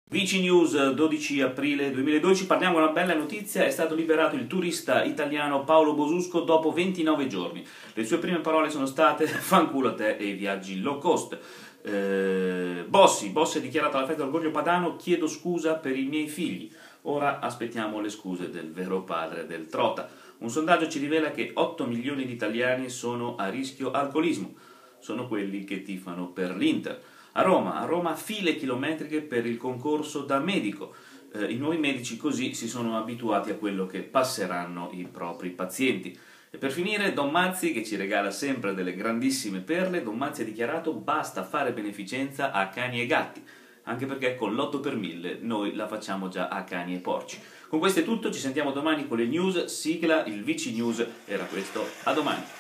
Vici News, 12 aprile 2012, parliamo di una bella notizia: è stato liberato il turista italiano Paolo Bosusco dopo 29 giorni. Le sue prime parole sono state "fanculo a te e i viaggi low cost". Bossi ha dichiarato alla festa dell'orgoglio padano: chiedo scusa per i miei figli. Ora aspettiamo le scuse del vero padre del Trota. Un sondaggio ci rivela che 8 milioni di italiani sono a rischio alcolismo. Sono quelli che tifano per l'Inter. A Roma file chilometriche per il concorso da medico. I nuovi medici così si sono abituati a quello che passeranno i propri pazienti. E per finire, Don Mazzi, che ci regala sempre delle grandissime perle. Don Mazzi ha dichiarato: basta fare beneficenza a cani e gatti, anche perché con l'8 per 1000 noi la facciamo già a cani e porci. Con questo è tutto, ci sentiamo domani con le news. Sigla, il Vici News era questo. A domani.